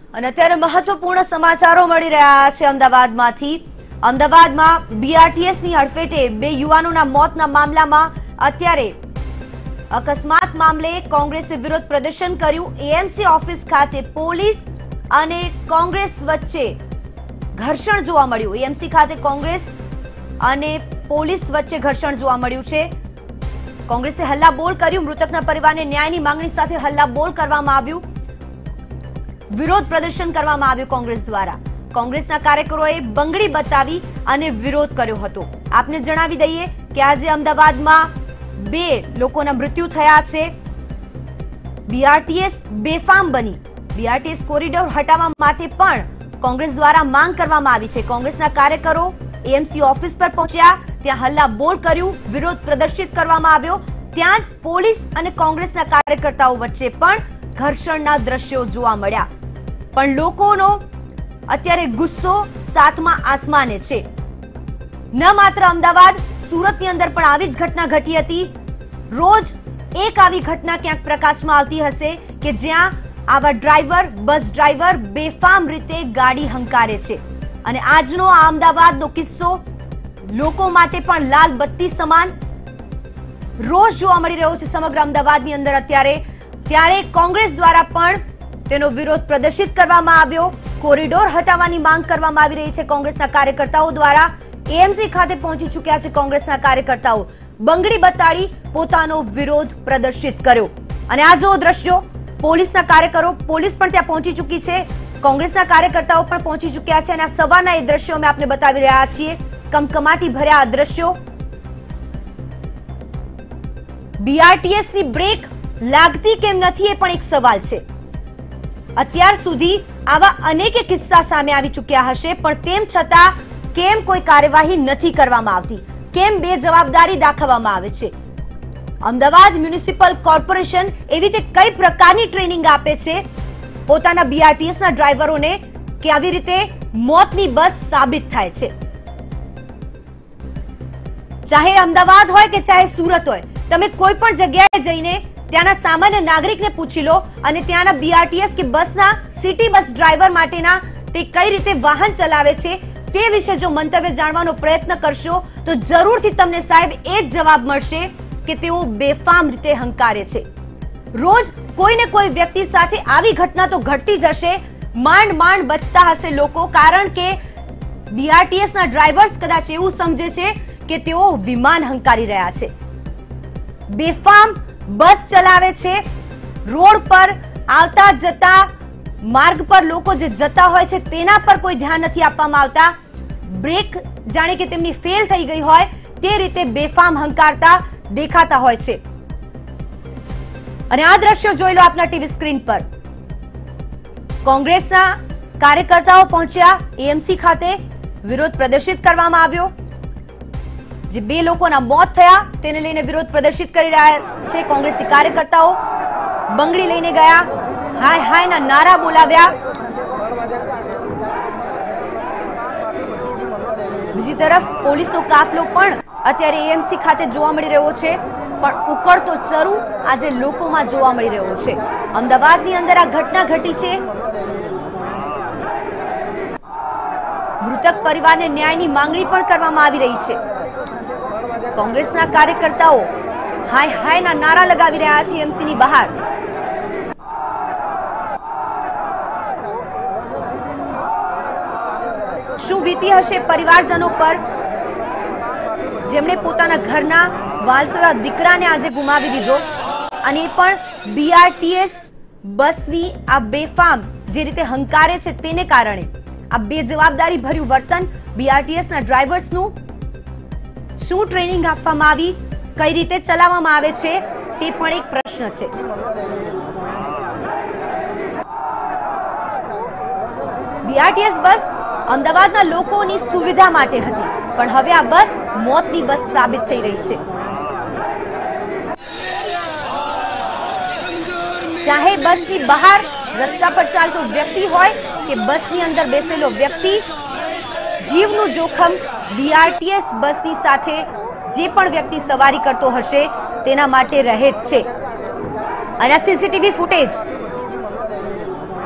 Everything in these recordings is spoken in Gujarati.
અને અત્યારે મહત્વપૂર્ણ સમાચારો મળી રહ્યા છે અમદાવાદમાંથી। અમદાવાદમાં બીઆરટીએસની હડફેટે બે યુવાનોના મોતના મામલામાં અત્યારે અકસ્માત મામલે કોંગ્રેસે વિરોધ પ્રદર્શન કર્યું। એએમસી ઓફિસ ખાતે પોલીસ અને કોંગ્રેસ વચ્ચે ઘર્ષણ જોવા મળ્યું। એએમસી ખાતે કોંગ્રેસ અને પોલીસ વચ્ચે ઘર્ષણ જોવા મળ્યું છે। કોંગ્રેસે હલ્લાબોલ કર્યું। મૃતકના પરિવારને ન્યાયની માંગણી સાથે હલ્લાબોલ કરવામાં આવ્યું। વિરોધ પ્રદર્શન કરવામાં આવ્યું કોંગ્રેસ દ્વારા। કોંગ્રેસના કાર્યકરોએ બંગડી બતાવી અને વિરોધ કર્યો હતો। આપને જણાવી દઈએ કે આજે અમદાવાદમાં બે લોકોના મૃત્યુ થયા છે। બીઆરટીએસ બેફામ બની। બીઆરટીએસ કોરિડોર હટાવવા માટે પણ કોંગ્રેસ દ્વારા માંગ કરવામાં આવી છે। કોંગ્રેસના કાર્યકરો એએમસી ઓફિસ પર પહોંચ્યા, ત્યાં હલ્લાબોલ કર્યું, વિરોધ પ્રદર્શિત કરવામાં આવ્યો। ત્યાં જ પોલીસ અને કોંગ્રેસના કાર્યકર્તાઓ વચ્ચે પણ ઘર્ષણના દ્રશ્યો જોવા મળ્યા। પણ લોકોનો અત્યારે ગુસ્સો સાતમા આસમાને છે। ન માત્ર અમદાવાદ, સુરતની અંદર પણ આવી જ ઘટના ઘટી હતી। રોજ એક આવી ઘટના ક્યાંક પ્રકાશમાં આવતી હશે કે જ્યાં આવા ડ્રાઈવર, બસ ડ્રાઈવર બેફામ રીતે ગાડી હંકારે છે। અને આજનો આ અમદાવાદનો કિસ્સો લોકો માટે પણ લાલ બત્તી સમાન રોષ જોવા મળી રહ્યો છે સમગ્ર અમદાવાદની અંદર ત્યારે કોંગ્રેસ દ્વારા પણ તેનો વિરોધ પ્રદર્શિત કરવામાં આવ્યો। કોરિડોર હટાવવાની માંગ કરવામાં આવી રહી છે કોંગ્રેસના કાર્યકર્તાઓ દ્વારા। એએમસી ખાતે પહોંચી ચૂક્યા છે કોંગ્રેસના કાર્યકર્તાઓ, બંગડી બતાડી પોતાનો વિરોધ પ્રદર્શિત કર્યો। અને આ જો દ્રશ્યો, પોલીસના કાર્યકરો, પોલીસ પણ ત્યાં પહોંચી ચૂકી છે, કોંગ્રેસના કાર્યકર્તાઓ પણ પહોંચી ચૂક્યા છે। અને આ સવારના એ દ્રશ્યો અમે આપને બતાવી રહ્યા છીએ, કમકમાટી ભર્યા આ દ્રશ્યો। બીઆરટીએસની બ્રેક લાગતી કેમ નથી એ પણ એક સવાલ છે। અત્યાર સુધી આવા અનેક કિસ્સા સામે આવી ચૂક્યા હશે, પણ તેમ છતાં કેમ કોઈ કાર્યવાહી નથી કરવામાં આવતી? કેમ બેજવાબદારી દાખવવામાં આવે છે? અમદાવાદ મ્યુનિસિપલ કોર્પોરેશન એવી રીતે કઈ પ્રકારની ટ્રેનિંગ આપે છે પોતાના બીઆરટીએસના ડ્રાઈવરોને કે આવી રીતે મોતની બસ સાબિત થાય છે? ચાહે અમદાવાદ હોય કે ચાહે સુરત હોય, તમે કોઈ પણ જગ્યાએ જઈને ત્યાંના સામાન્ય નાગરિકને પૂછી લો અને ત્યાંના બીઆરટીએસ કે બસના સિટી બસ ડ્રાઈવર માટેના તે કઈ રીતે વાહન ચલાવે છે તે વિશે જો મંતવ્ય જાણવાનો પ્રયત્ન કરશો તો જરૂરથી તમને સાહેબ એ જ જવાબ મળશે કે તેઓ બેફામ રીતે હંકારે છે। રોજ કોઈને કોઈ વ્યક્તિ સાથે આવી ઘટના તો ઘટતી જ હશે, માંડ માંડ બચતા હશે લોકો, કારણ કે બીઆરટીએસના ડ્રાઈવર્સ કદાચ એવું સમજે છે કે તેઓ વિમાન હંકારી રહ્યા છે, બેફામ બસ ચલાવે છે। રોડ પર આવતા જતા માર્ગ પર લોકો જે જતા હોય છે તેના પર કોઈ ધ્યાન નથી આપવામાં આવતા। બ્રેક જાણે કે તેમની ફેલ થઈ ગઈ હોય તે રીતે બેફામ હંકારતા દેખાતા હોય છે। અને આ દ્રશ્યો જોઈ લો આપના ટીવી સ્ક્રીન પર। કોંગ્રેસના કાર્યકર્તાઓ પહોંચ્યા એએમસી ખાતે, વિરોધ પ્રદર્શિત કરવામાં આવ્યો। જે બે લોકોના મોત થયા તેને લઈને વિરોધ પ્રદર્શિત કરી રહ્યા છે કોંગ્રેસી કાર્યકર્તાઓ। બંગડી લઈને ગયા, હાય હાયના નારા બોલાવ્યા। બીજી તરફ પોલીસનો કાફલો પણ અત્યારે એએમસી ખાતે જોવા મળી રહ્યો છે, પણ ઉકળતો ચરુ આજે લોકોમાં જોવા મળી રહ્યો છે। અમદાવાદની અંદર આ ઘટના ઘટી છે। મૃતક પરિવારને ન્યાયની માંગણી પણ કરવામાં આવી રહી છે। કોંગ્રેસના કાર્યકર્તાઓ હાય હાયના નારા લગાવી રહ્યા છે એએમસીની બહાર। શું વીતી હશે પરિવારજનો પર જેમણે પોતાના ઘરના વાલસોયા દીકરાને આજે ગુમાવી દીધો, અને એ પણ બીઆરટીએસ બસની આ બેફામ જે રીતે હંકારે છે તેને કારણે। આ બેજવાબદારી ભર્યું વર્તન બીઆરટીએસના ડ્રાઈવર્સનું, શું ટ્રેનિંગ આપવામાં આવી, કઈ રીતે ચલાવવામાં આવે છે તે પણ એક પ્રશ્ન છે। બીઆરટીએસ બસ અમદાવાદના લોકોની સુવિધા માટે હતી, પણ હવે આ બસ મોતની બસ સાબિત થઈ રહી છે। ચાહે બસની બહાર રસ્તા પર ચાલતો વ્યક્તિ હોય કે બસની અંદર બેસેલો વ્યક્તિ, જીવનું જોખમ બીઆરટીએસ બસની સાથે જે પણ વ્યક્તિ સવારી કરતો હશે તેના માટે રહે જ છે। અને સીસીટીવી ફૂટેજ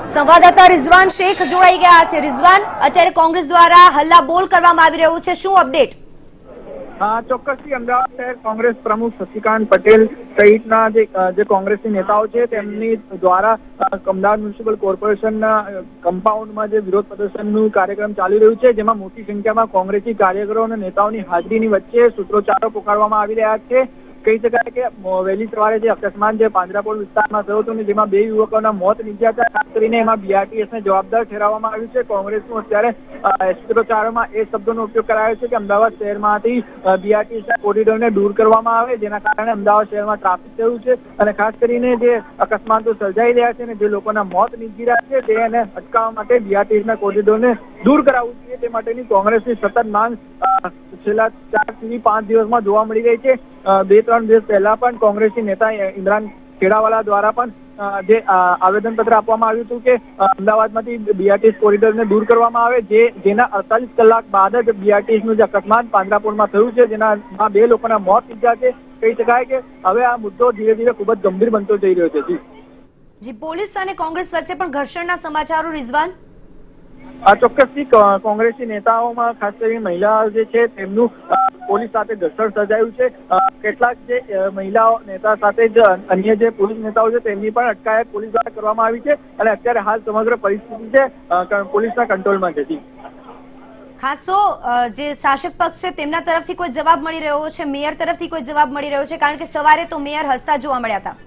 સંવાદદાતા રિઝવાન શેખ જોડાઈ ગયા છે। રિઝવાન, અત્યારે કોંગ્રેસ દ્વારા હલ્લાબોલ કરવામાં આવી રહ્યું છે, શું અપડેટ? ચોક્કસથી અમદાવાદ શહેર કોંગ્રેસ પ્રમુખ શશિકાંત પટેલ સહિતના જે કોંગ્રેસી નેતાઓ છે તેમની દ્વારા અમદાવાદ મ્યુનિસિપલ કોર્પોરેશનના કમ્પાઉન્ડમાં જે વિરોધ પ્રદર્શનનું કાર્યક્રમ ચાલી રહ્યું છે, જેમાં મોટી સંખ્યામાં કોંગ્રેસી કાર્યકરો અને નેતાઓની હાજરીની વચ્ચે સૂત્રોચ્ચારો પોકારવામાં આવી રહ્યા છે। કહી શકાય કે વહેલી સવારે જે અકસ્માત જે પાંજરાપોળ વિસ્તારમાં થયો હતો ને જેમાં 2 યુવકોના મોત નીપજ્યા હતા, ખાસ કરીને એમાં બીઆરટીએસને જવાબદાર ઠેરવવામાં આવ્યું છે। કોંગ્રેસનું અત્યારે સૂત્રોચ્ચારોમાં એ શબ્દોનો ઉપયોગ કરાયો છે કે અમદાવાદ શહેરમાંથી બીઆરટીએસના કોરિડોરને દૂર કરવામાં આવે, જેના કારણે અમદાવાદ શહેરમાં ટ્રાફિક થયું છે અને ખાસ કરીને જે અકસ્માતો સર્જાઈ રહ્યા છે ને જે લોકોના મોત નીપજી રહ્યા છે તેને અટકાવવા માટે બીઆરટીએસના કોરિડોરને દૂર કરાવવું જોઈએ તે માટેની કોંગ્રેસની સતત માંગ છેલ્લા 4 થી 5 દિવસમાં જોવા મળી રહી છે। 2-3 દિવસ પહેલા પણ કોંગ્રેસી નેતા ઇમરાન ખેડાવાલા દ્વારા પણ જે આવેદનપત્ર આપવામાં આવ્યું હતું કે અમદાવાદમાંથી બીઆરટીએસ કોરિડોરને દૂર કરવામાં આવે, જેના 48 કલાક બાદ જ બીઆરટીએસનું જે અકસ્માત પાંજરાપોળમાં થયું છે જેના 2 લોકોના મોત નીપજ્યા છે। કહી શકાય કે હવે આ મુદ્દો ધીરે ધીરે ખૂબ જ ગંભીર બનતો જઈ રહ્યો છે। જી, પોલીસ અને કોંગ્રેસ વચ્ચે પણ ઘર્ષણના સમાચારો રિઝવાન? ચોક્કસથી કોંગ્રેસી નેતાઓમાં ખાસ કરીને મહિલાઓ જે છે તેમનું પોલીસ સાથે ઘર્ષણ સર્જાયું છે। કેટલાક જે મહિલાઓ નેતા સાથે જ અન્ય જે પોલીસ નેતાઓ છે તેમની પણ અટકાયત પોલીસ દ્વારા કરવામાં આવી છે અને અત્યારે હાલ સમગ્ર પરિસ્થિતિ છે પોલીસના કંટ્રોલમાં છે। ખાસ તો જે શાસક પક્ષ છે તેમના તરફથી કોઈ જવાબ મળી રહ્યો છે, મેયર તરફથી કોઈ જવાબ મળી રહ્યો છે? કારણ કે સવારે તો મેયર હસતા જોવા મળ્યા હતા।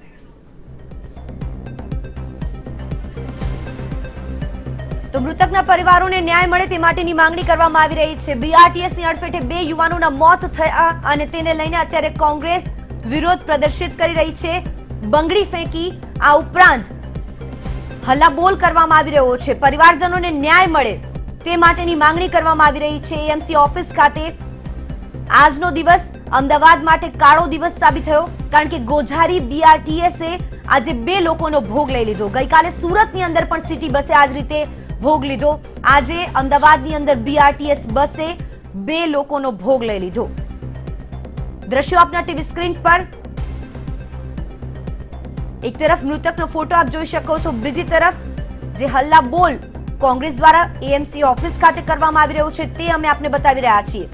તો મૃતકના પરિવારોને ન્યાય મળે તે માટેની માંગણી કરવામાં આવી રહી છે। બીઆરટીએસની અડફેટે 2 યુવાનોના મોત થયા અને તેને લઈને અત્યારે કોંગ્રેસ વિરોધ પ્રદર્શિત કરી રહી છે, બંગડી ફેંકી આ ઉપરાંત હલ્લાબોલ કરવામાં આવી રહ્યો છે। પરિવારજનોને ન્યાય મળે તે માટેની માંગણી કરવામાં આવી રહી છે। એએમસી ઓફિસ ખાતે આજનો દિવસ અમદાવાદ માટે કાળો દિવસ સાબિત થયો, કારણ કે ગોઝારી બીઆરટીએસે આજે 2 લોકોનો ભોગ લઈ લીધો। ગઈકાલે સુરતની અંદર પણ સિટી બસે આ જ રીતે ભોગ લીધો, આજે અમદાવાદની અંદર બીઆરટીએસ બસે 2 લોકોનો ભોગ લઈ લીધો। દ્રશ્યો આપના ટીવી સ્ક્રીન પર એક તરફ મૃતકનો ફોટો આપ જોઈ શકો છો, બીજી તરફ જે હલ્લાબોલ કોંગ્રેસ દ્વારા એએમસી ઓફિસ ખાતે કરવામાં આવી રહ્યો છે તે અમે આપને બતાવી રહ્યા છીએ।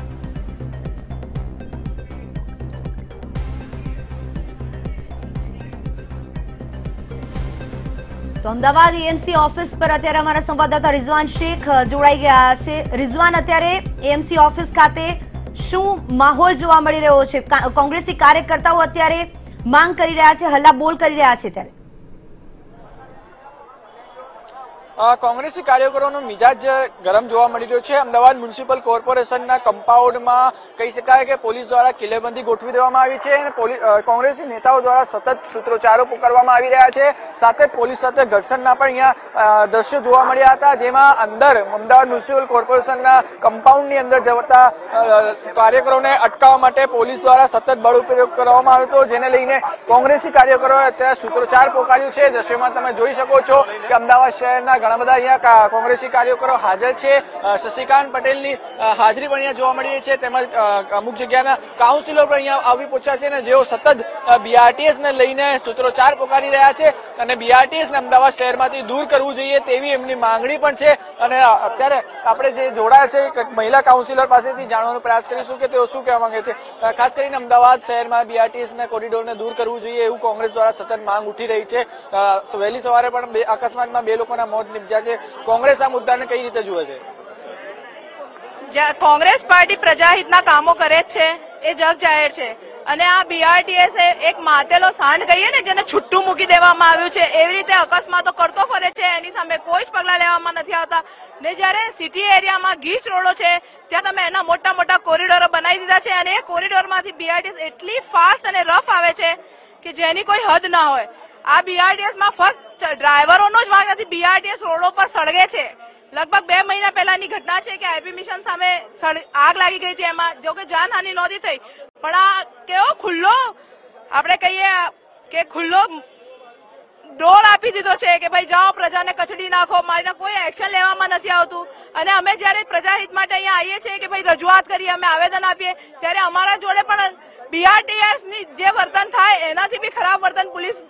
તો અમદાવાદ એએમસી ઓફિસ પર અત્યારે અમારા સંવાદદાતા રિઝવાન શેખ જોડાઈ ગયા છે। રિઝવાન, અત્યારે એએમસી ઓફિસ ખાતે શું માહોલ જોવા મળી રહ્યો છે? કોંગ્રેસી કાર્યકર્તાઓ અત્યારે માંગ કરી રહ્યા છે, હલ્લાબોલ કરી રહ્યા છે, ત્યારે કોંગ્રેસી કાર્યકરોનો મિજાજ ગરમ જોવા મળી રહ્યો છે। અમદાવાદ મ્યુનિસિપલ કોર્પોરેશનના કમ્પાઉન્ડમાં કહી શકાય કે પોલીસ દ્વારા કિલ્લેબંધી ગોઠવી દેવામાં આવી છે અને કોંગ્રેસી નેતાઓ દ્વારા સતત સૂત્રોચ્ચારો પુકારવામાં આવી રહ્યા છે। સાથે પોલીસ સાથે ઘર્ષણના પણ અહીંયા દ્રશ્યો જોવા મળ્યા હતા, જેમાં અંદર અમદાવાદ મ્યુનિસિપલ કોર્પોરેશનના કમ્પાઉન્ડની અંદર જતા કાર્યકરોને અટકાવવા માટે પોલીસ દ્વારા સતત બળ ઉપયોગ કરવામાં આવ્યો હતો, જેને લઈને કોંગ્રેસી કાર્યકરોએ અત્યારે સૂત્રોચ્ચાર પોકાર્યું છે। દ્રશ્યોમાં તમે જોઈ શકો છો કે અમદાવાદ શહેરના ઘણા બધા અહીંયા કોંગ્રેસી કાર્યકરો હાજર છે। શશિકાંત પટેલની હાજરી પણ અહીંયા જોવા મળી છે, તેમજ અમુક જગ્યાના કાઉન્સિલર પણ અહીંયા આવી પહોંચ્યા છે અને જેઓ સતત બીઆરટીએસને લઈને સૂત્રોચ્ચાર પોકારી રહ્યા છે અને બીઆરટીએસને અમદાવાદ શહેરમાંથી દૂર કરવું જોઈએ તેવી એમની માંગણી પણ છે। અને અત્યારે આપણે જે જોડાયા છે મહિલા કાઉન્સિલર પાસેથી જાણવાનો પ્રયાસ કરીશું કે તેઓ શું કહેવા માંગે છે। ખાસ કરીને અમદાવાદ શહેરમાં બીઆરટીએસના કોરિડોરને દૂર કરવું જોઈએ એવું કોંગ્રેસ દ્વારા સતત માંગ ઉઠી રહી છે। વહેલી સવારે પણ અકસ્માતમાં 2 લોકોના મોત નીપજ્યા છે। કોંગ્રેસ આ મુદ્દાને કઈ રીતે જુએ છે? કોંગ્રેસ પાર્ટી પ્રજાહિતના કામો કરે છે એ જગ જાહેર છે અને આ બીઆરટીએસ એક માતેલો સાંડ કહીએ ને જેને છૂટું મૂકી દેવામાં આવ્યું છે એવી રીતે અકસ્માતો કરતો ફરે છે, એની સામે કોઈ જ પગલા લેવામાં નથી આવતા। ને જયારે સિટી એરિયામાં ગીચ રોડો છે ત્યાં તમે એના મોટા મોટા કોરિડોરો બનાવી દીધા છે અને એ કોરિડોરમાંથી બીઆરટીએસ એટલી ફાસ્ટ અને રફ આવે છે કે જેની કોઈ હદ ના હોય। આ બીઆરટીએસમાં ફક્ત ડ્રાઈવરોનો જ વાંક નથી, બીઆરટીએસ રોડો પર સળગે છે। લગભગ 2 મહિના પહેલાની ઘટના છે કે આઈપી મિશન સામે આગ લાગી ગઈ હતી, એમાં જો કે જાનહાનિ નહોતી થઈ, પણ આ કેવો ખુલ્લો આપણે કહીએ કે ખુલ્લો ડોર આપી દીધો છે કે ભાઈ જાઓ પ્રજાને કચડી નાખો, મારીને કોઈ એક્શન લેવામાં નથી આવતું। અને અમે જયારે પ્રજાહિત માટે અહીંયા આવીએ છીએ કે ભાઈ રજૂઆત કરીએ, અમે આવેદન આપીએ, ત્યારે અમારા જોડે પણ બીઆરટીએસ ની જે વર્તન થાય એનાથી બી ખરાબ વર્તન પોલીસ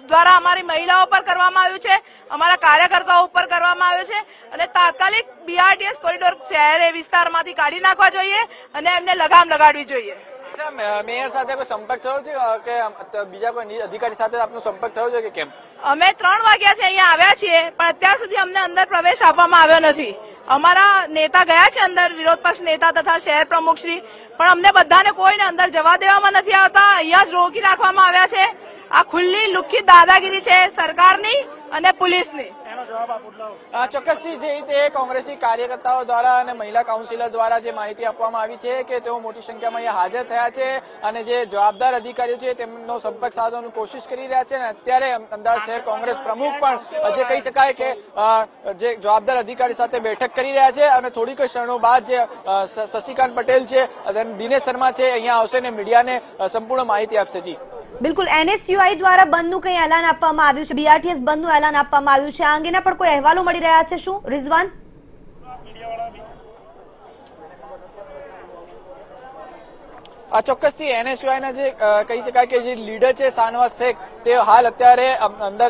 દ્વારા અમારી મહિલાઓ પર કરવામાં આવ્યું છે, અમારા કાર્યકર્તાઓ ઉપર કરવામાં આવ્યું છે અને તાત્કાલિક BRTS કોરિડોર શહેર વિસ્તારમાંથી કાઢી નાખવા જોઈએ અને એમને લગામ લગાડવી જોઈએ। મેયર સાથે કોઈ સંપર્ક થયો છે કે બીજા કોઈ અધિકારી સાથે આપનો સંપર્ક થયો છે કે કેમ? અમે 3 વાગ્યાથી અહીંયા આવ્યા છીએ પણ અત્યાર સુધી અમને અંદર પ્રવેશ આપવામાં આવ્યો નથી। અમારા નેતા ગયા છે અંદર, વિરોધ પક્ષ નેતા તથા શહેર પ્રમુખ શ્રી, પણ અમને બધાને કોઈને અંદર જવા દેવામાં નથી આવતા, અહીંયા જ રોકી રાખવામાં આવ્યા છે। આ ખુલ્લી લુખ્ખી દાદાગીરી છે સરકારની અને પોલીસની। ચોક્કસથી જે રીતે કોંગ્રેસી કાર્યકર્તાઓ દ્વારા અને મહિલા કાઉન્સિલર દ્વારા જે માહિતી આપવામાં આવી છે કે તેઓ મોટી સંખ્યામાં અહીંયા હાજર થયા છે અને જે જવાબદાર અધિકારીઓ છે તેમનો સંપર્ક સાધવાની કોશિશ કરી રહ્યા છે અને અત્યારે અમદાવાદ શહેર કોંગ્રેસ પ્રમુખ પણ જે કહી શકાય કે જે જવાબદાર અધિકારી સાથે બેઠક કરી રહ્યા છે અને થોડીક ક્ષણો બાદ જે શશિકાંત પટેલ છે દિનેશ શર્મા છે અહીંયા આવશે અને મીડિયાને સંપૂર્ણ માહિતી આપશે। જી બિલકુલ, NSUI દ્વારા બંધનું કંઈ એલાન આપવામાં આવ્યું છે, BRTS બંધનું એલાન આપવામાં આવ્યું છે, આ અંગેના પણ કોઈ અહેવાલો મળી રહ્યા છે શું રિઝવાન? ચોક્કસથી NSUI ના જે કહી શકાય કે જે લીડર છે શાનવાઝ શેખ તે હાલ અત્યારે અંદર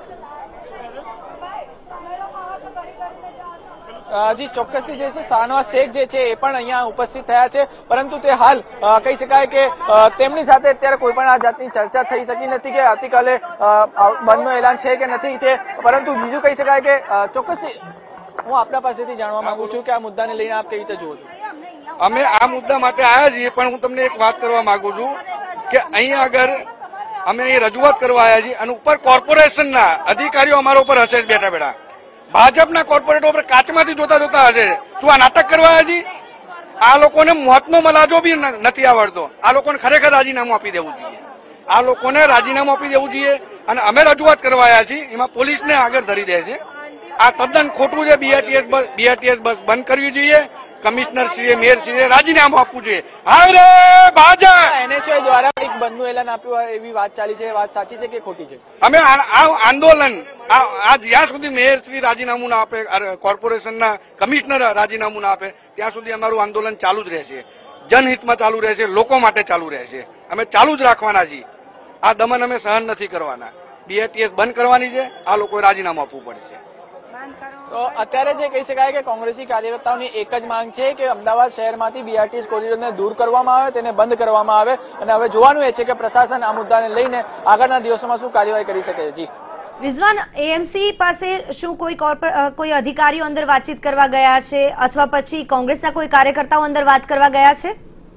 જી ચોક્કસથી જે છે શાનવાઝ શેખ જે છે એ પણ અહીંયા ઉપસ્થિત થયા છે પરંતુ તે હાલ કહી શકાય કે તેમની સાથે અત્યારે કોઈ પણ આ જાતની ચર્ચા થઈ શકી નથી કે આવતીકાલે બંધનું એલાન છે કે નથી છે, પરંતુ બીજું કહી શકાય કે ચોક્કસથી હું આપના પાસેથી જાણવા માંગુ છું કે આ મુદ્દાને લઈને આપ કેવી રીતે જુઓ છો? અમે આ મુદ્દા માટે આવ્યા છીએ પણ હું તમને એક વાત કરવા માંગુ છું કે અહીંયા આગળ અમે અહીં રજૂઆત કરવા આવ્યા છીએ અને ઉપર કોર્પોરેશનના અધિકારીઓ અમારા ઉપર હશે બેઠા બેઠા, ભાજપના કોર્પોરેટર ઉપર કાચમાંથી જોતા જોતા હશે। શું આ નાટક કરવા આવ્યા છીએ? આ લોકોને મોતનો મલાજો બી નથી આવડતો, આ લોકોને ખરેખર રાજીનામું આપી દેવું જોઈએ, આ લોકોને રાજીનામું આપી દેવું જોઈએ અને અમે રજૂઆત કરવા આવ્યા છીએ એમાં પોલીસને આગળ ધરી દે છે। આ તદ્દન ખોટું છે। BRTS બસ બંધ કરવી જોઈએ, કમિશનર શ્રીએ મેયર શ્રીએ રાજીનામું આપવું જોઈએ। અરે ભાજપ NSUI દ્વારા એક બંધનું એલાન આપ્યું હોય એવી વાત ચાલી છે, વાત સાચી છે કે ખોટી છે? અમે આ આંદોલન આ જ્યાં સુધી મેયર શ્રી રાજીનામું ના આપે, કોર્પોરેશનના કમિશનર રાજીનામું ના આપે ત્યાં સુધી અમારું આંદોલન ચાલુ જ રહેશે, જનહિતમાં ચાલુ રહેશે, લોકો માટે ચાલુ રહેશે, અમે ચાલુ જ રાખવાના છીએ। આ દમન અમે સહન નથી કરવાના। BRTS બંધ કરવાની છે, આ લોકોએ રાજીનામું આપવું પડશે। તો અત્યારે જે કહી શકાય કે કોંગ્રેસી કાર્યકર્તાઓની એક જ માંગ છે કે અમદાવાદ શહેરમાંથી BRTS કોરિડોરને દૂર કરવામાં આવે, તેને બંધ કરવામાં આવે અને હવે જોવાનું એ છે કે પ્રશાસન આ મુદ્દાને લઈને આગળના દિવસોમાં શું કાર્યવાહી કરી શકે છે। જી રિઝવાન, AMC પાસે શું કોઈ અધિકારીઓ અંદર વાતચીત કરવા ગયા છે અથવા પછી કોંગ્રેસના કોઈ કાર્યકર્તાઓ અંદર વાત કરવા ગયા છે?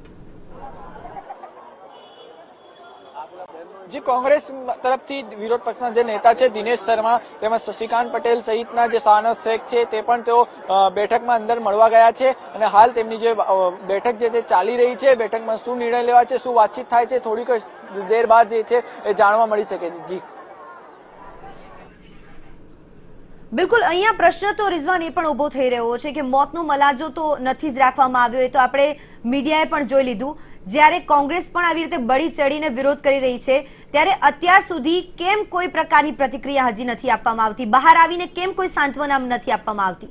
જે કોંગ્રેસ તરફથી વિરોધ પક્ષના જે નેતા છે દિનેશ શર્મા તેમજ શશિકાંત પટેલ સહિતના જે શાનવાઝ શેખ છે તે પણ તેઓ બેઠકમાં અંદર મળવા ગયા છે અને હાલ તેમની જે બેઠક જે છે ચાલી રહી છે, બેઠકમાં શું નિર્ણય લેવા છે, શું વાતચીત થાય છે, થોડીક દેર બાદ જે છે એ જાણવા મળી શકે છે। જી બિલકુલ, અહીંયા પ્રશ્ન તો રિઝવાન એ પણ ઉભો થઈ રહ્યો છે કે મોતનો મલાજો તો નથી જ રાખવામાં આવ્યો, એ તો આપણે મીડિયાએ પણ જોઈ લીધું। જ્યારે કોંગ્રેસ પણ આવી રીતે બળી ચડીને વિરોધ કરી રહી છે ત્યારે અત્યાર સુધી કેમ કોઈ પ્રકારની પ્રતિક્રિયા હજી નથી આપવામાં આવતી, બહાર આવીને કેમ કોઈ સાંત્વના નથી આપવામાં આવતી?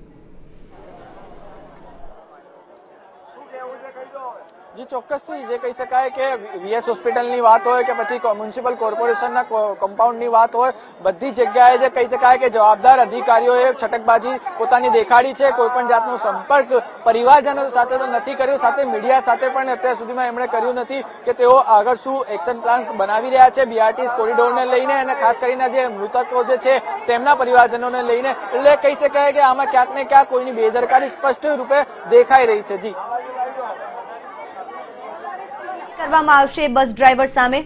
જી ચોક્કસથી જે કહી શકાય કે VS હોસ્પિટલની વાત હોય કે પછી મ્યુનિસિપલ કોર્પોરેશનના કમ્પાઉન્ડની વાત હોય, બધી જગ્યાએ જે કહી શકાય કે જવાબદાર અધિકારીઓએ છટકબાજી પોતાની દેખાડી છે। કોઈ પણ જાતનો સંપર્ક પરિવારજનો સાથે તો નથી કર્યો, સાથે મીડિયા સાથે પણ અત્યાર સુધીમાં એમણે કર્યું નથી કે તેઓ આગળ શું એક્શન પ્લાન બનાવી રહ્યા છે BRTS કોરિડોરને લઈને અને ખાસ કરીને જે મૃતકો જે છે તેમના પરિવારજનોને લઈને। એટલે કહી શકાય કે આમાં ક્યાંક ને ક્યાંક કોઈની બેદરકારી સ્પષ્ટ રૂપે દેખાઈ રહી છે। જી કરવામાં આવશે બસ ડ્રાઈવર સામે?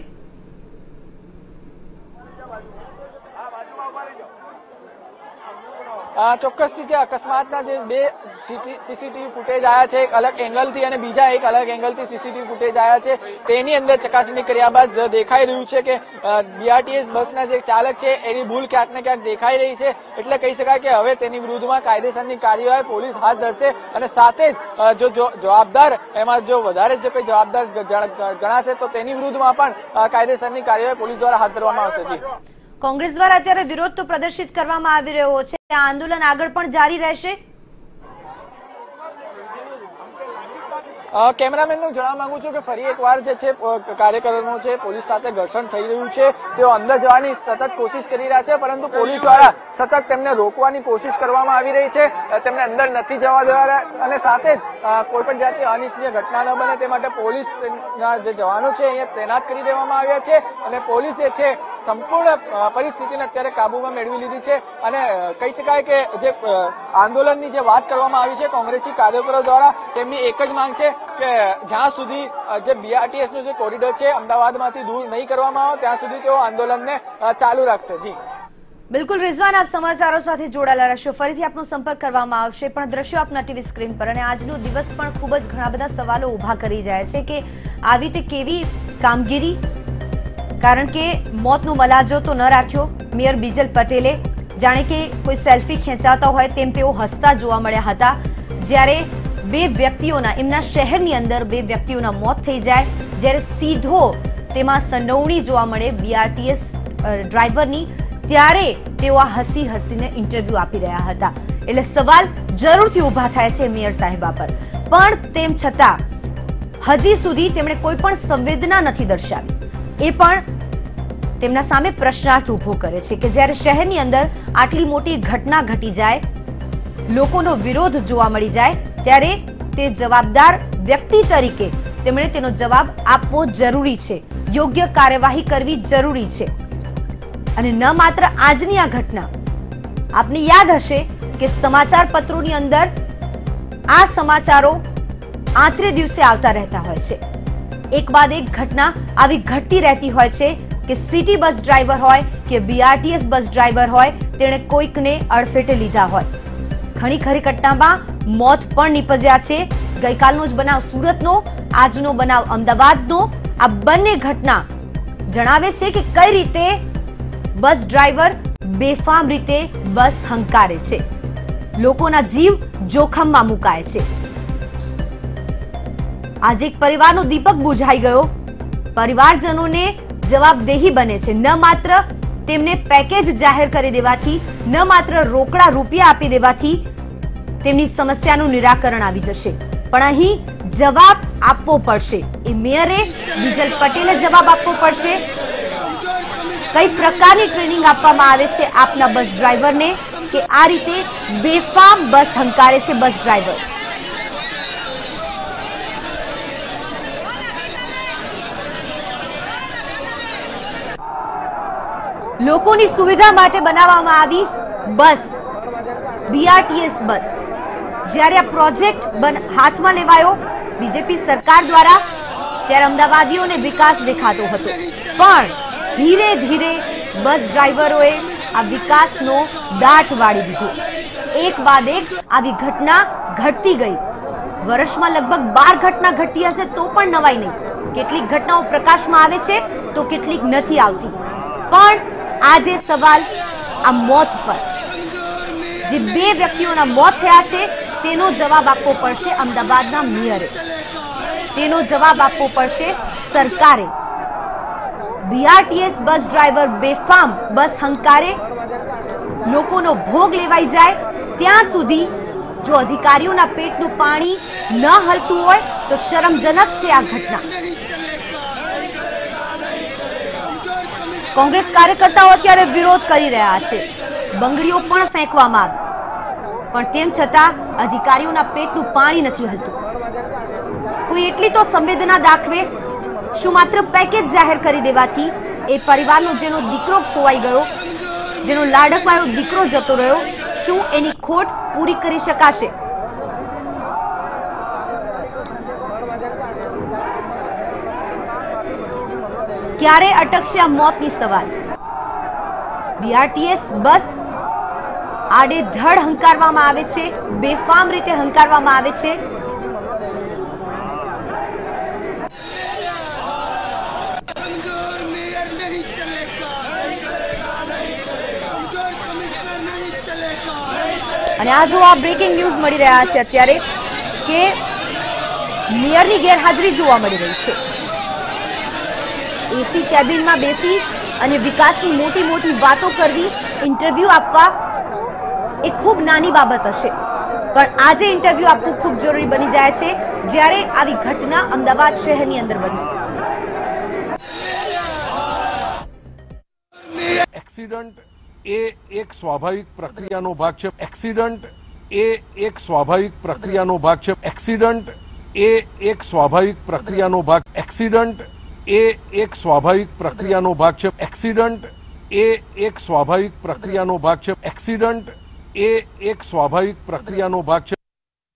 ચોક્કસથી જે અકસ્માતના જે બે CCTV ફૂટેજ આવ્યા છે, એક અલગ એંગલથી અને બીજા એક અલગ એંગલથી CCTV ફૂટેજ આવ્યા છે, તેની અંદર ચકાસણી કર્યા બાદ દેખાઈ રહ્યું છે કે BRTS બસના જે ચાલક છે એની ભૂલ ક્યાંક ને ક્યાંક દેખાઈ રહી છે। એટલે કહી શકાય કે હવે તેની વિરુદ્ધમાં કાયદેસરની કાર્યવાહી પોલીસ હાથ ધરશે અને સાથે જ જો જવાબદાર એમાં જો વધારે જો કોઈ જવાબદાર ગણાશે તો તેની વિરુદ્ધમાં પણ કાયદેસરની કાર્યવાહી પોલીસ દ્વારા હાથ ધરવામાં આવશે। જી કોંગ્રેસ દ્વારા અત્યારે વિરોધ તો પ્રદર્શિત કરવામાં આવી રહ્યો છે, આ આંદોલન આગળ પણ જારી રહેશે? કેમેરામેનનું જણાવવા માંગુ છું કે ફરી એકવાર જે છે કાર્યકરોનું છે પોલીસ સાથે ઘર્ષણ થઈ રહ્યું છે. તેઓ અંદર જવાની સતત કોશિશ કરી રહ્યા છે, પરંતુ પોલીસ દ્વારા સતત તેમને રોકવાની કોશિશ કરવામાં આવી રહી છે. તેમને અંદર નથી જવા દેવા અને સાથે જ કોઈ પણ જાતની અનિચ્છનીય ઘટના ન બને તે માટે પોલીસના જે જવાનો છે અહીંયા તૈનાત કરી દેવામાં આવ્યા છે અને પોલીસ જે છે સંપૂર્ણ પરિસ્થિતિને અત્યારે કાબુમાં મેળવી લીધી છે. અને કહી શકાય કે જે આંદોલનની જે વાત કરવામાં આવી છે કોંગ્રેસી કાર્યકરો દ્વારા, તેમની એક જ માંગ છે કે જ્યાં સુધી જે BRTS નો જે કોરિડોર છે અમદાવાદમાંથી દૂર નહીં કરવામાં આવે ત્યાં સુધી તેઓ આંદોલનને ચાલુ રાખશે. જી બિલકુલ રિઝવાન, આપ સમાચારો સાથે જોડાયેલા રહેશો. ફરીથી આપનો સંપર્ક કરવામાં આવશે, પણ દ્રશ્યો આપના ટીવી સ્ક્રીન પર. અને આજનો દિવસ પણ ખૂબ જ ઘણા બધા સવાલો ઉભા કરી જાય છે કે આવી તે કેવી કામગીરી, કારણ કે મોતનો મલાજો તો ન રાખ્યો મેયર બિજલ પટેલે. જાણે કે કોઈ સેલ્ફી ખેંચાતા હોય તેમ તેઓ હસતા જોવા મળ્યા હતા જ્યારે બે વ્યક્તિઓના, એમના શહેરની અંદર બે વ્યક્તિઓના મોત થઈ જાય, જ્યારે સીધો તેમાં સંડોવણી જોવા મળે BRTS ડ્રાઈવરની, ત્યારે તેઓ આ હસી હસીને ઇન્ટરવ્યુ આપી રહ્યા હતા. એટલે સવાલ જરૂરથી ઉભા થાય છે મેયર સાહેબા પર, પણ તેમ છતાં હજી સુધી તેમણે કોઈ પણ સંવેદના નથી દર્શાવી. એ પણ તેમના સામે પ્રશ્નાર્થ ઉભો કરે છે કે જ્યારે શહેરની અંદર આટલી મોટી ઘટના ઘટી જાય, લોકોનો વિરોધ જોવા મળી જાય, ત્યારે તે જવાબદાર વ્યક્તિ તરીકે તેમણે તેનો જવાબ આપવો જરૂરી છે, યોગ્ય કાર્યવાહી કરવી જરૂરી છે. અને ન માત્ર આજની આ ઘટના, આપને યાદ હશે કે સમાચાર પત્રોની અંદર આ સમાચારો આંતરે દિવસે આવતા રહેતા હોય છે. એક બાદ એક ઘટના આવી ઘટતી રહેતી હોય છે કે સિટી બસ ડ્રાઈવર હોય કે BRTS બસ ડ્રાઈવર હોય, તેણે કોઈકને અડફેટે લીધા હોય. ઘણી ખરી ઘટનામાં મોત પણ નીપજ્યા છે. ગઈકાલનો જ બનાવ સુરતનો, આજનો બનાવ અમદાવાદનો. આ બંને ઘટના જણાવે છે કે કઈ રીતે બસ ડ્રાઈવર બેફામ રીતે બસ હંકારે છે, લોકોના જીવ જોખમમાં મુકાય છે. આજે એક પરિવારનો દીપક બુઝાઈ ગયો. પરિવારજનોને જવાબદેહી બને છે. ન માત્ર તેમને પેકેજ જાહેર કરી દેવાથી, ન માત્ર રોકડા રૂપિયા આપી દેવાથી તેમની સમસ્યાનું નિરાકરણ આવી જશે, પણ અહીં જવાબ આપવો પડશે. એ મેયરે બિજલ પટેલે જવાબ આપવો પડશે. કઈ પ્રકારની ટ્રેનિંગ આપવામાં આવે છે આપના બસ ડ્રાઈવરને કે આ રીતે બેફામ બસ હંકારે છે બસ ડ્રાઈવર? લોકોની સુવિધા માટે બનાવવામાં આવી બસ BRTS બસ, જ્યારે આ પ્રોજેક્ટ હાથમાં લેવાયો બીજેપી સરકાર દ્વારા, ત્યારે અમદાવાદીઓને વિકાસ દેખાતો હતો, પણ ધીરે ધીરે બસ ડ્રાઈવરોએ આ વિકાસનો દાટ વાળી દીધો. એક બાદ એક આવી ઘટના ઘટતી ગઈ. વર્ષમાં લગભગ 12 ઘટના ઘટી હશે તો પણ નવાઈ નહીં. કેટલીક ઘટનાઓ પ્રકાશમાં આવે છે તો કેટલીક નથી આવતી. પણ આજે સવાલ આ મોત પર, જે બે વ્યક્તિઓના મોત થયા છે તેનો જવાબ આપવો પડશે અમદાવાદના મેયરે, તેનો જવાબ આપવો પડશે સરકારે. BRTS બસ ડ્રાઈવર બેફામ બસ હંકારે, લોકોનો ભોગ લેવાઈ જાય ત્યાં સુધી જો અધિકારીઓના પેટનું પાણી ન હલતું હોય તો શરમજનક છે આ ઘટના. કોંગ્રેસ કાર્યકર્તાઓ અત્યારે વિરોધ કરી રહ્યા છે, બંગડીઓ પણ ફેંકવામાં આવી, પણ તેમ છતાં અધિકારીઓના પેટનું પાણી નથી હલતું. કોઈ એટલી તો સંવેદના દાખવે. શું માત્ર પેકેજ જાહેર કરી દેવાથી એ પરિવારનો જેનો દીકરો ખોવાઈ ગયો, જેનો લાડકવાયો દીકરો જતો રહ્યો, શું એની ખોટ પૂરી કરી શકાશે? ક્યારે અટકશે આ મોતની સવારી? BRTS બસ આડેધડ હંકારવામાં આવે છે, બેફામ રીતે હંકારવામાં આવે છે. અને આ જો આ બ્રેકિંગ ન્યૂઝ મળી રહ્યા છે અત્યારે કે મેયરની ગેરહાજરી જોવા મળી રહી છે. એસી કેબિનમાં બેસી અને વિકાસની મોટી મોટી વાતો કરવી, ઇન્ટરવ્યુ આપવા એ ખૂબ નાની બાબત હશે, પણ આજે ઇન્ટરવ્યુ આપવું ખૂબ જરૂરી બની જાય છે જ્યારે આવી ઘટના અમદાવાદ શહેરની અંદર બની। એક્સિડન્ટ એ એક સ્વાભાવિક પ્રક્રિયાનો ભાગ છે। એક્સિડન્ટ એ એક સ્વાભાવિક પ્રક્રિયાનો ભાગ છે। એક્સિડન્ટ એ એક સ્વાભાવિક પ્રક્રિયાનો ભાગ એક્સિડન્ટ એ એક સ્વાભાવિક પ્રક્રિયાનો ભાગ છે। એક્સિડન્ટ એ એક સ્વાભાવિક પ્રક્રિયાનો ભાગ છે। એક્સિડન્ટ એ એક સ્વાભાવિક પ્રક્રિયાનો ભાગ છે।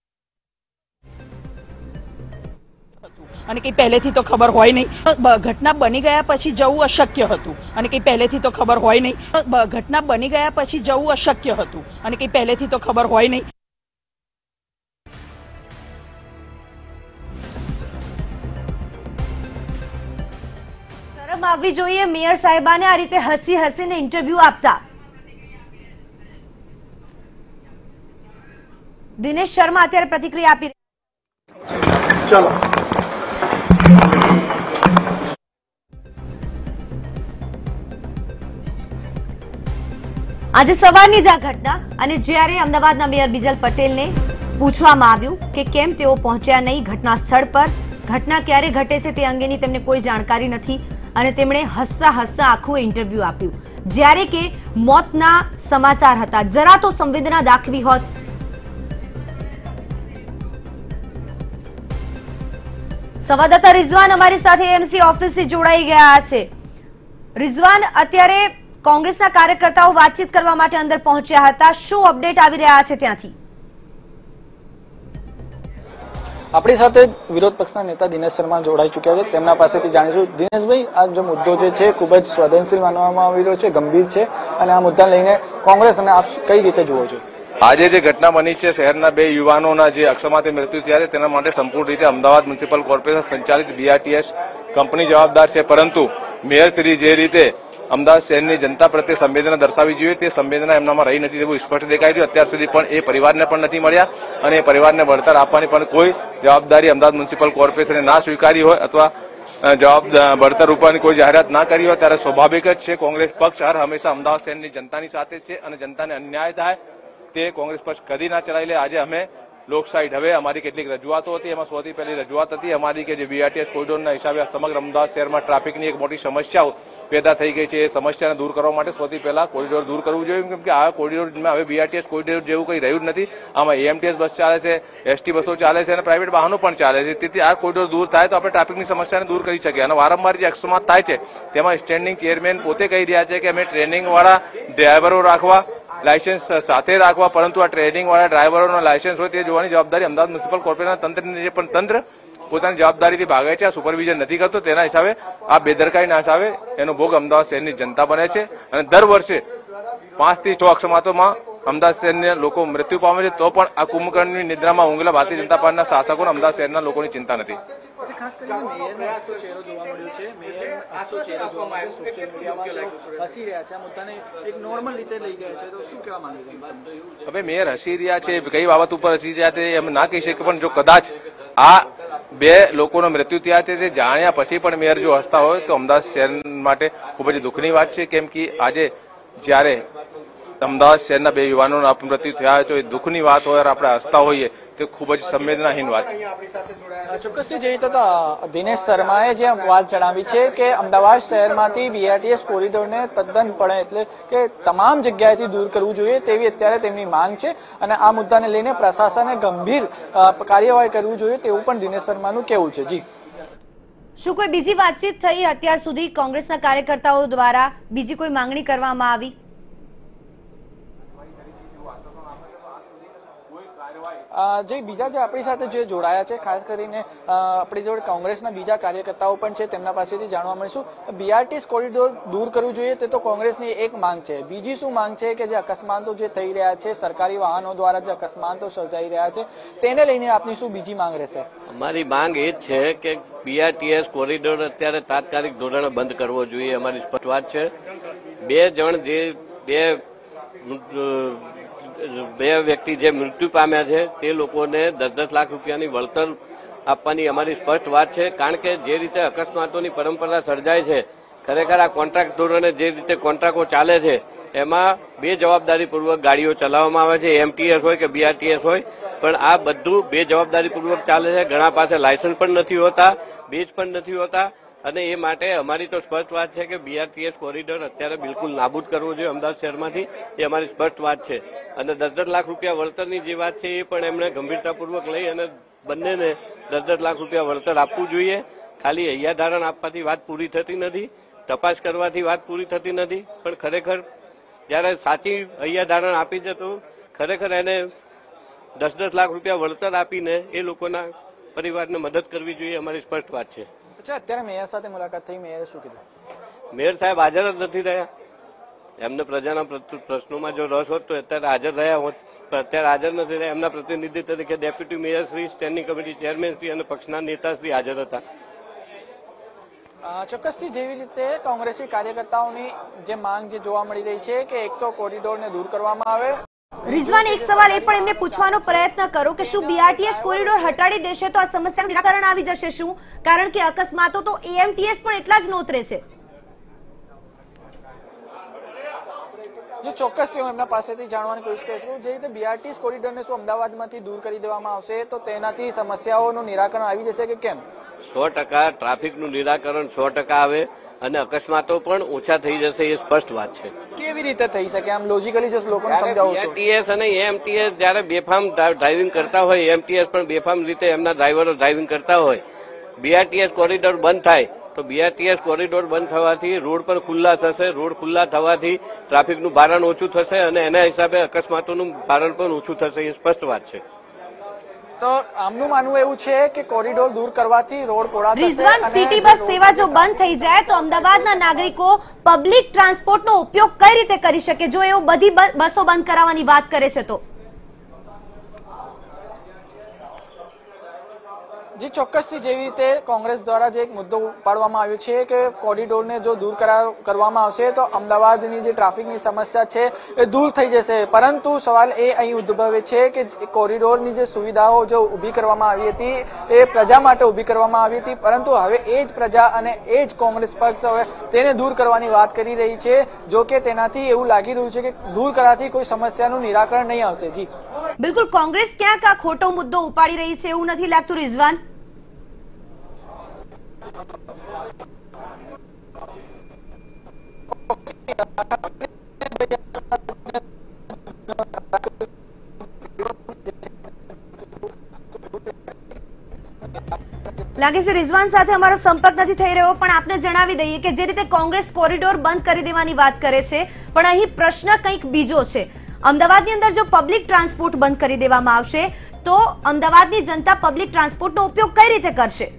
અને કંઈ પહેલેથી તો ખબર હોય નહીં, ઘટના બની ગયા પછી જવું અશક્ય હતું અને કંઈ પહેલેથી તો ખબર હોય નહીં, ઘટના બની ગયા પછી જવું અશક્ય હતું અને કંઈ પહેલેથી તો ખબર હોય નહીં। શરમ આવવી જોઈએ મેયર સાહેબાને આ રીતે હસી હસીને ઇન્ટરવ્યુ આપતા। દિનેશ શર્મા અત્યારે પ્રતિક્રિયા આપી ચલો આજે સવારની જ આ ઘટના અને જ્યારે અમદાવાદના મેયર બિજલ પટેલને પૂછવામાં આવ્યું કે કેમ તેઓ પહોંચ્યા નહીં ઘટના સ્થળ પર, ઘટના ક્યારે ઘટે છે તે અંગેની તેમને કોઈ જાણકારી નથી અને તેમણે હસતા હસતા આખું ઇન્ટરવ્યુ આપ્યું। જ્યારે કે મોતના સમાચાર હતા, જરા તો સંવેદના દાખવી હોત। સંવાદદાતા રિઝવાન અમારી સાથે એમસી ઓફિસથી જોડાઈ ગયા છે। રિઝવાન, અત્યારે કોંગ્રેસના કાર્યકર્તાઓ વાતચીત કરવા માટે અંદર પહોંચ્યા હતા, શું અપડેટ આવી રહ્યા છે ત્યાંથી? આપણી સાથે વિરોધ પક્ષના નેતા દિનેશ શર્મા જોડાઈ ચૂક્યા છે, તેમના પાસેથી જાણીશું। દિનેશભાઈ, આ જે મુદ્દો જે છે ખૂબ જ સંવેદનશીલ માનવામાં આવી રહ્યો છે, ગંભીર છે અને આ મુદ્દાને લઈને કોંગ્રેસ અને આપ કઈ રીતે જુઓ છો? આજે જે ઘટના બની છે, શહેરના બે યુવાનોના જે અકસ્માતે મૃત્યુ થયા છે, તેના માટે સંપૂર્ણ રીતે અમદાવાદ મ્યુનિસિપલ કોર્પોરેશન સંચાલિત BRTS કંપની જવાબદાર છે, પરંતુ મેયરશ્રી જે રીતે અમદાવાદ શહેરની જનતા પ્રત્યે સંવેદના દર્શાવી જોઈએ તે સંવેદના એમનામાં રહી નથી તેવું સ્પષ્ટ દેખાઈ રહ્યું। અત્યાર સુધી પણ એ પરિવારને પણ નથી મળ્યા અને એ પરિવારને વળતર આપવાની પણ કોઈ જવાબદારી અમદાવાદ મ્યુનિસિપલ કોર્પોરેશને ના સ્વીકારી હોય અથવા વળતર રૂપવાની કોઈ જાહેરાત ના કરી હોય ત્યારે સ્વાભાવિક જ છે કોંગ્રેસ પક્ષ હર હંમેશા અમદાવાદ શહેરની જનતાની સાથે છે અને જનતાને અન્યાય થાય તે કોંગ્રેસ પક્ષ કદી ના ચલાવી લે। આજે અમે લોકશાહી ઢબે અમારી કેટલીક રજૂઆતો હતી, એમાં સૌથી પહેલી રજૂઆત હતી અમારી કે જે BRTS કોરિડોરના હિસાબે સમગ્ર અમદાવાદ શહેરમાં ટ્રાફિકની એક મોટી સમસ્યા પેદા થઈ ગઈ છે। એ સમસ્યાને દૂર કરવા માટે સૌથી પહેલા કોરિડોર દૂર કરવું જોઈએ, કેમ કે આ કોરિડોરમાં હવે BRTS કોરિડોર જેવું કંઈ રહ્યું જ નથી। આમાં AMTS બસ ચાલે છે, ST બસો ચાલે છે અને પ્રાઇવેટ વાહનો પણ ચાલે છે। તેથી આ કોરિડોર દૂર થાય તો આપણે ટ્રાફિકની સમસ્યાને દૂર કરી શકીએ। અને વારંવાર જે અકસ્માત થાય છે તેમાં સ્ટેન્ડિંગ ચેરમેન પોતે કહી રહ્યા છે કે અમે ટ્રેનિંગવાળા ડ્રાઈવરો રાખવા, લાયસન્સ સાથે રાખવા, પરંતુ આ ટ્રેનિંગ વાળા ડ્રાઈવરોનો લાયસન્સ હોય તે જોવાની જવાબદારી અમદાવાદ મ્યુનિસિપલ કોર્પોરેશનના તંત્રની છે, પણ તંત્ર પોતાની જવાબદારીથી ભાગે છે, આ સુપરવિઝન નથી કરતો। તેના હિસાબે આ બેદરકારીના હિસાબે એનો ભોગ અમદાવાદ શહેરની જનતા બને છે અને દર વર્ષે 5 થી 6 અકસ્માતોમાં અમદાવાદ શહેરના લોકો મૃત્યુ પામે છે, તો પણ આ કુંભકર્ણની નિદ્રામાં ઊંઘેલા ભારતીય જનતા પાર્ટીના શાસકોને અમદાવાદ શહેરના લોકોની ચિંતા નથી। ખાસ કરીને મેયરનો હસતો ચહેરો જોવા મળ્યો છે, મેયરનો હસતો ચહેરો જોવા મળ્યો છે, સોશિયલ મીડિયામાં હસી રહ્યા છે, આ મુદ્દાને એક નોર્મલ રીતે લઈ ગયા છે, તો શું કહેવા માંગે છે? હવે મેયર હસી રહ્યા છે, કઈ બાબત ઉપર હસી રહ્યા છે એમ ના કહી શકે, પણ જો કદાચ આ બે લોકોનો મૃત્યુ થયા છે તે જાણ્યા પછી પણ મેયર જો હસતા હોય તો અમદાવાદ શહેર માટે ખૂબ જ દુઃખની વાત છે, કેમ કે આજે જ્યારે અમદાવાદ શહેરના બે યુવાનોના મૃત્યુ થયા હોય તો એ દુઃખની વાત હોય, આપણે હસતા હોઈએ તે ખૂબ જ સંવેદનાહીન વાત છે। ચોક્કસથી જોઈએ તો દિનેશ શર્માએ જે વાત જણાવી છે કે અમદાવાદ શહેરમાંથી BRTS કોરિડોરને તદ્દનપણે એટલે કે તમામ જગ્યાએથી દૂર કરવું જોઈએ તેવી અત્યારે તેમની માંગ છે અને આ મુદ્દાને લઈને પ્રશાસને ગંભીર કાર્યવાહી કરવી જોઈએ તેવું પણ દિનેશ શર્માનું કહેવું છે। જી, શું કોઈ બીજી વાતચીત થઈ અત્યાર સુધી કોંગ્રેસના કાર્યકર્તાઓ દ્વારા? બીજી કોઈ માંગણી કરવામાં આવી? જે બીજા જે આપણી સાથે જે જોડાયા છે, ખાસ કરીને આપણી જોડે કોંગ્રેસના બીજા કાર્યકર્તાઓ પણ છે, તેમના પાસેથી જાણવા મળીશું। BRTS કોરિડોર દૂર કરવું જોઈએ તે તો કોંગ્રેસની એક માંગ છે, બીજી શું માંગ છે કે જે અકસ્માતો જે થઈ રહ્યા છે, સરકારી વાહનો દ્વારા જે અકસ્માતો સર્જાઈ રહ્યા છે તેને લઈને આપની શું બીજી માંગ રહેશે? અમારી માંગ એ જ છે કે BRTS કોરિડોર અત્યારે તાત્કાલિક ધોરણે બંધ કરવો જોઈએ, અમારી સ્પષ્ટ વાત છે। બે વ્યક્તિ જે મૃત્યુ પામ્યા છે તે લોકોને 10-10 લાખ રૂપિયાની વળતર આપવાની અમારી સ્પષ્ટ વાત છે, કારણ કે જે રીતે અકસ્માતોની પરંપરા સર્જાય છે, ખરેખર આ કોન્ટ્રાક્ટ ધોરણે જે રીતે કોન્ટ્રાક્ટો ચાલે છે એમાં બેજવાબદારીપૂર્વક ગાડીઓ ચલાવવામાં આવે છે, એમટીએસ હોય કે બીઆરટીએસ હોય, પણ આ બધું બેજવાબદારીપૂર્વક ચાલે છે. ઘણા પાસે લાયસન્સ પણ નથી હોતા, બેજ પણ નથી હોતા, અને એ માટે અમારી તો સ્પષ્ટ વાત છે કે બીઆરટીએસ કોરિડોર અત્યારે બિલકુલ નાબૂદ કરવો જોઈએ અમદાવાદ શહેરમાંથી, એ અમારી સ્પષ્ટ વાત છે. અને 10-10 લાખ રૂપિયા વળતરની જે વાત છે એ પણ એમણે ગંભીરતાપૂર્વક લઈ અને બંનેને 10-10 લાખ રૂપિયા વળતર આપવું જોઈએ. ખાલી હૈયાધારણ આપવાથી વાત પૂરી થતી નથી, તપાસ કરવાથી વાત પૂરી થતી નથી, પણ ખરેખર જયારે સાચી હૈયાધારણ આપી છે તો ખરેખર એને 10-10 લાખ રૂપિયા વળતર આપીને એ લોકોના પરિવારને મદદ કરવી જોઈએ, અમારી સ્પષ્ટ વાત છે. અત્યારે મેયર સાથે મુલાકાત થઈ, મેયરે શું કીધું? મેયર સાહેબ હાજર જ નથી રહ્યા. એમને પ્રજાના પ્રશ્નોમાં જો રસ હોત તો અત્યારે હાજર રહ્યા હોત, પણ અત્યારે હાજર નથી રહ્યા. એમના પ્રતિનિધિ તરીકે deputy mayor Shri, standing committee chairman Shri અને પક્ષના નેતા શ્રી હાજર હતા. ચોક્કસથી જેવી રીતે કોંગ્રેસી કાર્યકર્તાઓની જે માંગ જે જોવા મળી રહી છે કે એક તો કોરિડોરને દૂર કરવામાં આવે. રિઝવાન, એક સવાલ એ પણ એમને પૂછવાનો પ્રયત્ન કરો કે શું બીઆરટીએસ કોરિડોર હટાડી દેશે તો આ સમસ્યાનું નિરાકરણ આવી જશે શું? કારણ કે અકસ્માતો તો એએમટીએસ પણ એટલા જ નોતરે છે. જો ચોક્કસથી હું એમના પાસેથી જાણવાની કોશિશ કરીશ જે રીતે બીઆરટીએસ કોરિડોરને શું અમદાવાદમાંથી દૂર કરી દેવામાં આવશે તો તેનાથી સમસ્યાઓનું નિરાકરણ આવી જશે કે કેમ? 100% ટ્રાફિકનું નિરાકરણ 100% આવે અને અકસ્માતો પણ ઓછા થઈ જશે, એ સ્પષ્ટ વાત છે. કેવી રીતે થઈ શકે આમ લોજિકલી જસ્ટ લોકોને સમજાવો. બીઆરટીએસ અને એએમટીએસ જયારે બેફામ ડ્રાઇવિંગ કરતા હોય, એમટીએસ પણ બેફામ રીતે એમના ડ્રાઈવરો ડ્રાઇવિંગ કરતા હોય, બીઆરટીએસ કોરિડોર બંધ થાય તો બીઆરટીએસ કોરિડોર બંધ થવાથી રોડ પણ ખુલ્લા થશે, રોડ ખુલ્લા થવાથી ટ્રાફિકનું ભારણ ઓછું થશે અને એના હિસાબે અકસ્માતોનું ભારણ પણ ઓછું થશે, એ સ્પષ્ટ વાત છે. તો આમનું માનવું એવું છે કે કોરિડોર દૂર કરવાથી રોડ પહોળા થશે. રિઝવાન, સિટી બસ સેવા જો બંધ થઈ જાય તો અમદાવાદના નાગરિકો પબ્લિક ટ્રાન્સપોર્ટનો ઉપયોગ કઈ રીતે કરી શકે જો એવો બધી બસો બંધ કરાવવાની વાત કરે છે તો? જી ચોક્કસથી જેવી રીતે કોંગ્રેસ દ્વારા જે એક મુદ્દો ઉપાડવામાં આવ્યો છે કે કોરિડોરને જો દૂર કરવામાં આવશે તો અમદાવાદની જે ટ્રાફિકની સમસ્યા છે એ દૂર થઈ જશે, પરંતુ સવાલ એ અહીં ઉદ્ભવે છે કે કોરિડોરની જે સુવિધાઓ જો ઊભી કરવામાં આવી હતી એ પ્રજા માટે ઊભી કરવામાં આવી હતી, પરંતુ હવે એ જ પ્રજા અને એ જ કોંગ્રેસ પક્ષ હવે તેને દૂર કરવાની વાત કરી રહી છે. જો કે તેનાથી એવું લાગી રહ્યું છે કે દૂર કરવાથી કોઈ સમસ્યાનું નિરાકરણ નહીં આવશે. જી બિલકુલ, કોંગ્રેસ ક્યાંક આ ખોટો મુદ્દો ઉપાડી રહી છે એવું નથી લાગતું રિઝવાન? લાગે છે રિઝવાન સાથે અમારો સંપર્ક નથી થઈ રહ્યો, પણ આપને જણાવી દઈએ કે જે રીતે કોંગ્રેસ કોરિડોર બંધ કરી દેવાની વાત કરે છે પણ અહીં પ્રશ્ન કંઈક બીજો છે. અમદાવાદની અંદર જો પબ્લિક ટ્રાન્સપોર્ટ બંધ કરી દેવામાં આવશે તો અમદાવાદની જનતા પબ્લિક ટ્રાન્સપોર્ટનો ઉપયોગ કઈ રીતે કરશે?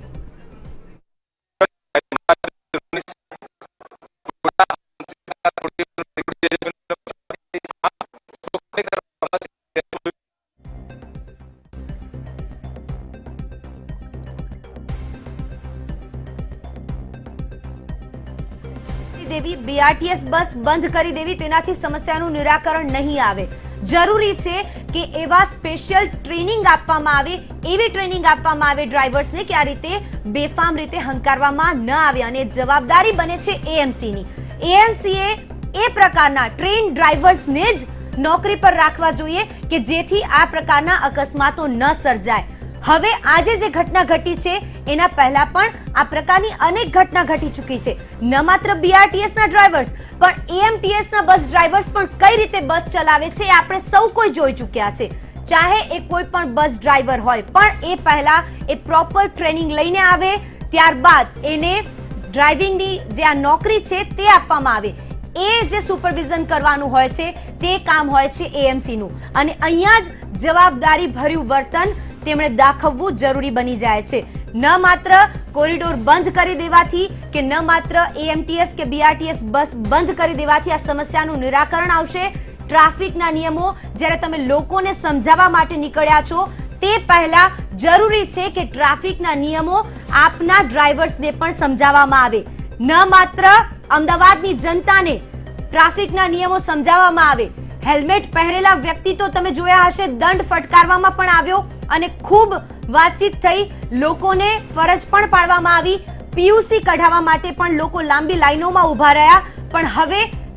દેવી બીઆરટીએસ બસ બંધ કરી દેવી તેનાથી સમસ્યાનું નિરાકરણ નહીં આવે. જરૂરી છે કે એવા સ્પેશિયલ ટ્રેનિંગ આપવામાં આવે, એવી ટ્રેનિંગ આપવામાં આવે ડ્રાઈવર્સને કે આ રીતે બેફામ રીતે હંકારવામાં ન આવે અને જવાબદારી બને છે એએમસીની. એએમસીએ એ પ્રકારના ટ્રેન ડ્રાઈવર્સને જ નોકરી પર રાખવા જોઈએ કે જેથી આ પ્રકારના અકસ્માતો ન સર્જાય. હવે આજે જે ઘટના ઘટી છે એના પહેલા પણ આ પ્રકારની અનેક ઘટના ઘટી ચૂકી છે. ન માત્ર બીઆરટીએસ ના ડ્રાઈવર્સ પણ એએમટીએસ ના બસ ડ્રાઈવર્સ પણ કઈ રીતે બસ ચલાવે છે એ આપણે સૌ કોઈ જોઈ ચૂક્યા છે. ચાહે એ કોઈ પણ બસ ડ્રાઈવર હોય પણ એ પહેલા એ પ્રોપર ટ્રેનિંગ લઈને આવે, ત્યારબાદ એને ડ્રાઇવિંગની જે આ નોકરી છે તે આપવામાં આવે. એ જે સુપરવિઝન કરવાનું હોય છે તે કામ હોય છે એએમસી નું અને અહીંયા જ જવાબદારી ભર્યું વર્તન તેમણે દાખવવું જરૂરી બની જાય છે. ન માત્ર કોરિડોર બંધ કરી દેવાથી કે ન માત્ર એએમટીએસ કે બીઆરટીએસ બસ બંધ કરી દેવાથી આ સમસ્યાનું નિરાકરણ આવશે. ટ્રાફિકના નિયમો જ્યારે તમે લોકોને સમજાવવા માટે નીકળ્યા છો તે પહેલા જરૂરી છે કે ટ્રાફિકના નિયમો આપના ડ્રાઈવર્સને પણ સમજાવવામાં આવે. ન માત્ર અમદાવાદની જનતાને ટ્રાફિકના નિયમો સમજાવવામાં આવે. હેલ્મેટ પહેરેલા વ્યક્તિ તો તમે જોયા હશે દંડ ફટકારવામાં પણ આવ્યો અને ખૂબ વાતચીત થઈ, લોકોને ફરજ પણ પાડવામાં આવી. પીયુસી કઢાવવા માટે પણ લોકો લાંબી લાઈનોમાં ઉભા રહ્યા, પણ હવે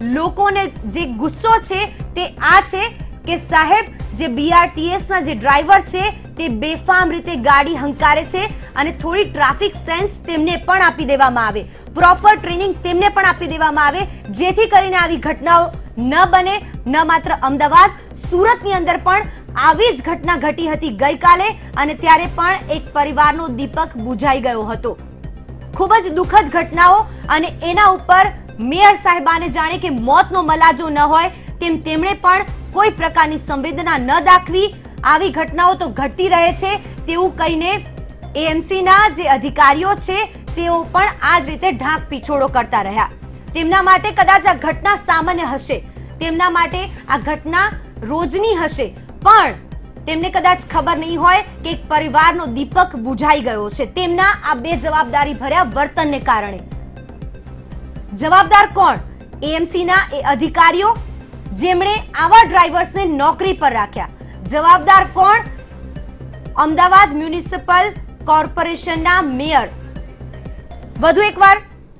લોકોને જે ગુસ્સો છે તે આ છે કે સાહેબ જે BRTS ના જે ડ્રાઈવર છે તે બેફામ રીતે ગાડી હંકારે છે અને થોડી ટ્રાફિક સેન્સ તેમને પણ આપી દેવામાં આવે, પ્રોપર ટ્રેનિંગ તેમને પણ આપી દેવામાં આવે, જેથી કરીને આવી ઘટનાઓ ન બને. ન માત્ર અમદાવાદ, સુરતની અંદર પણ આવી જ ઘટના ઘટી હતી ગઈકાલે અને ત્યારે પણ એક પરિવારનો દીપક બુઝાઈ ગયો હતો. ખૂબ જ દુઃખદ ઘટનાઓ અને એના ઉપર મેયર સાહેબાને જાણે કે મોતનો મલાજો ન હોય તેમ તેમણે પણ કોઈ પ્રકારની સંવેદના ન દાખવી. આવી ઘટનાઓ તો ઘટતી રહે છે તેવું કહીને AMCના જે અધિકારીઓ છે તેઓ પણ આ જ રીતે ઢાંક પીછોડો કરતા રહ્યા. તેમના માટે કદાચ આ ઘટના સામાન્ય હશે, તેમના માટે આ ઘટના રોજની હશે, પણ તેમને કદાચ ખબર નહીં હોય કે એક પરિવારનો દીપક બુઝાઈ ગયો છે તેમના આ બેજવાબદારી ભર્યા વર્તનને કારણે. જવાબદાર કોણ? AMCના એ અધિકારીઓ જેમણે આવા ડ્રાઈવર્સને નોકરી પર રાખ્યા. જવાબદાર કોણ? અમદાવાદ મ્યુનિસિપલ કોર્પોરેશનના મેયર. વધુ એકવાર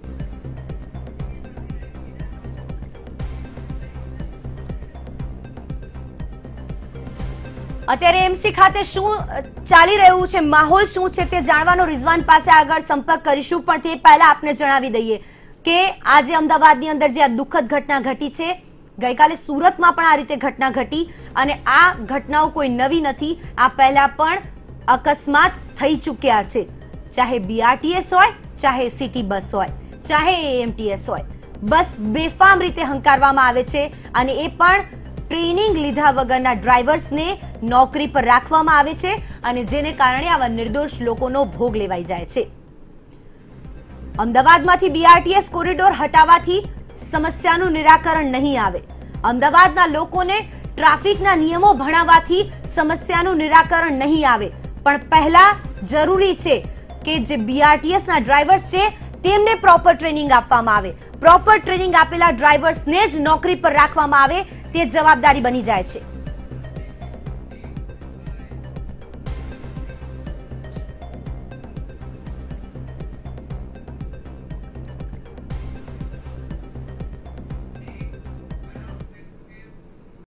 અત્યારે AMC ખાતે શું ચાલી રહ્યું છે, માહોલ શું છે તે જાણવાનો રિઝવાન પાસે આગળ સંપર્ક કરીશું, પણ તે પહેલા આપને જણાવી દઈએ કે આજે અમદાવાદની અંદર જે આ દુઃખદ ઘટના ઘટી છે, ગઈકાલે સુરતમાં પણ આ રીતે ઘટના ઘટી અને આ ઘટનાઓ કોઈ નવી નથી. આ પહેલા પણ અકસ્માત થઈ ચૂક્યા છે, ચાહે BRTS હોય, ચાહે સિટી બસ હોય, ચાહે AMTS હોય. બસ બેફામ રીતે હંકારવામાં આવે છે અને એ પણ ટ્રેનિંગ લીધા વગરના ડ્રાઈવર્સને નોકરી પર રાખવામાં આવે છે અને જેને કારણે આવા નિર્દોષ લોકોનો ભોગ લેવાઈ જાય છે. અમદાવાદમાંથી BRTS કોરિડોર હટાવવાથી સમસ્યાનું નિરાકરણ નહીં આવે. અમદાવાદના લોકોને ટ્રાફિકના નિયમો ભણાવવાથી સમસ્યાનું નિરાકરણ નહીં આવે. પણ પહેલા જરૂરી છે કે જે BRTS ના ડ્રાઈવર્સ છે તેમને પ્રોપર ટ્રેનિંગ આપવામાં આવે. પ્રોપર ટ્રેનિંગ આપેલા ડ્રાઈવર્સને જ નોકરી પર રાખવામાં આવે તે જવાબદારી બની જાય છે.